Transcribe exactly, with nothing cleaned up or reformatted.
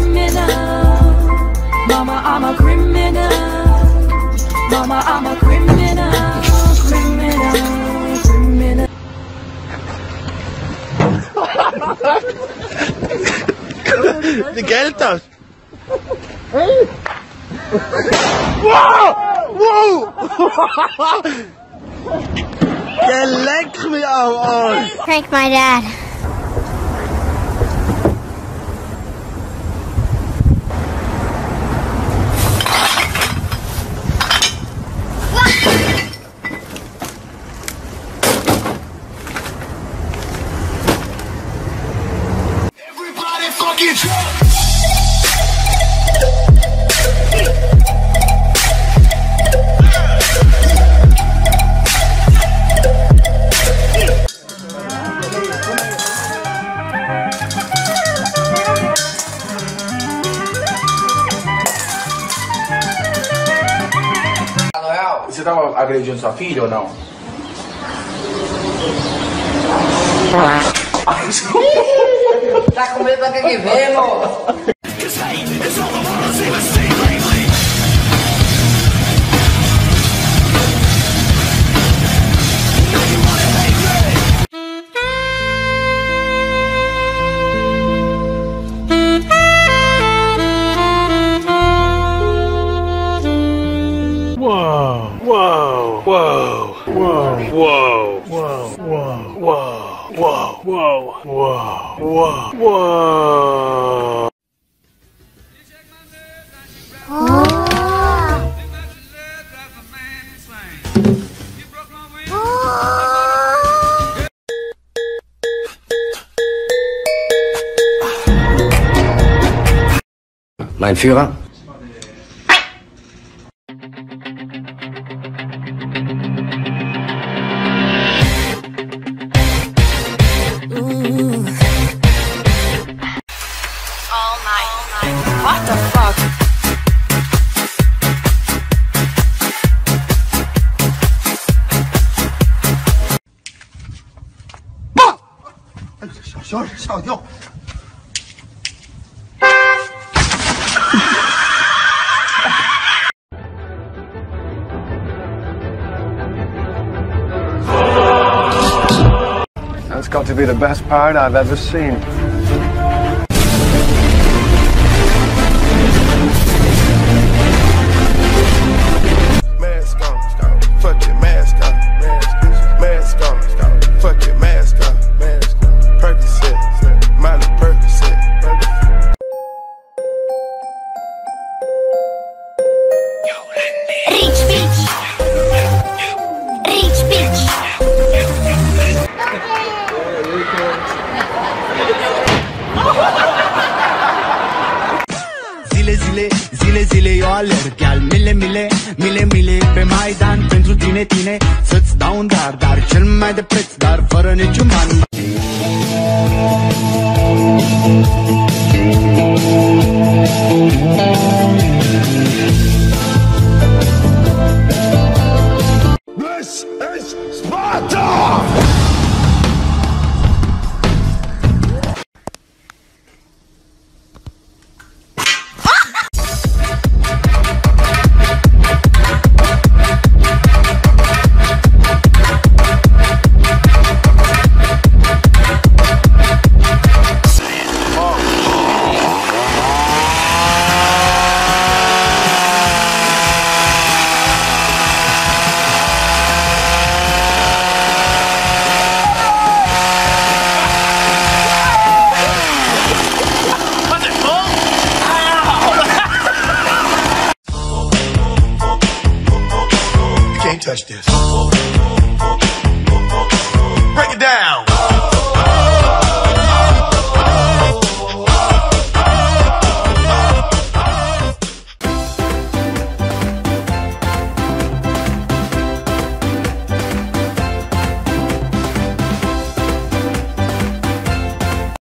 criminal. Mama, I'm a criminal. Mama, I'm a criminal. Criminal, criminal. De Geldtas. Hey! Wow! Wow! Je lekt me jou aan. Prank my dad. Everybody fucking drunk. Você tava agredindo sua filha ou não? Tá com medo daquele que vem, irmão? Whoa, whoa, whoa, whoa, whoa, whoa, whoa, whoa, whoa, whoa, whoa, whoa. Mein Führer? All night. What the fuck? Ah! 小小人小调。 That's got to be the best part I've ever seen. Mask on, fuck it, mask on, mask on, fuck it, mask on, Percocet, Miley Percocet. Rich bitch. Rich bitch. Zile, zile, zile, zile eu alerg Chiar mile, mile, mile, mile pe Maidan Pentru tine, tine, să-ți dau un dar Dar cel mai de preț, dar fără niciun ban.